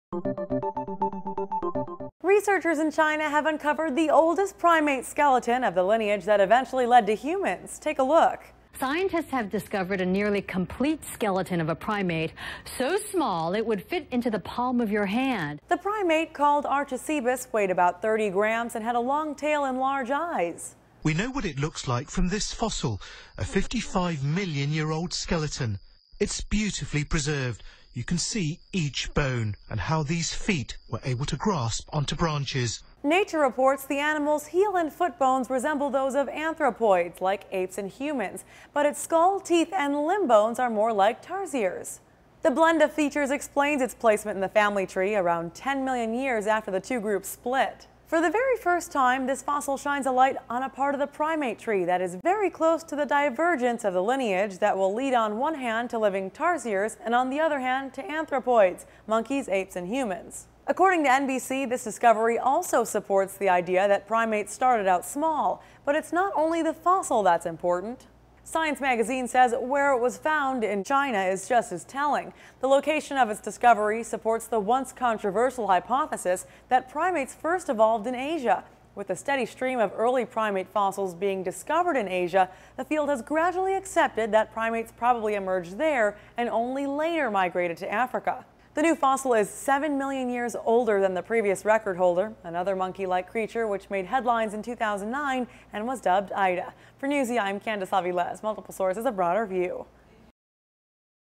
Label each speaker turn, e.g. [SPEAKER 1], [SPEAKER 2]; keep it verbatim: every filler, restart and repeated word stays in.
[SPEAKER 1] Researchers in China have uncovered the oldest primate skeleton of the lineage that eventually led to humans. Take a look.
[SPEAKER 2] Scientists have discovered a nearly complete skeleton of a primate, so small it would fit into the palm of your hand.
[SPEAKER 1] The primate, called Archicebus, weighed about thirty grams and had a long tail and large eyes.
[SPEAKER 3] We know what it looks like from this fossil, a fifty-five million year old skeleton. It's beautifully preserved. You can see each bone and how these feet were able to grasp onto branches.
[SPEAKER 1] Nature reports the animal's heel and foot bones resemble those of anthropoids, like apes and humans, but its skull, teeth, and limb bones are more like tarsiers. The blend of features explains its placement in the family tree around ten million years after the two groups split. For the very first time, this fossil shines a light on a part of the primate tree that is very close to the divergence of the lineage that will lead on one hand to living tarsiers and on the other hand to anthropoids, monkeys, apes, and humans. According to N B C, this discovery also supports the idea that primates started out small, but it's not only the fossil that's important. Science magazine says where it was found in China is just as telling. The location of its discovery supports the once controversial hypothesis that primates first evolved in Asia. With a steady stream of early primate fossils being discovered in Asia, the field has gradually accepted that primates probably emerged there and only later migrated to Africa. The new fossil is seven million years older than the previous record holder, another monkey-like creature which made headlines in two thousand nine and was dubbed Ida. For Newsy, I'm Candace Aviles. Multiple sources, a broader view.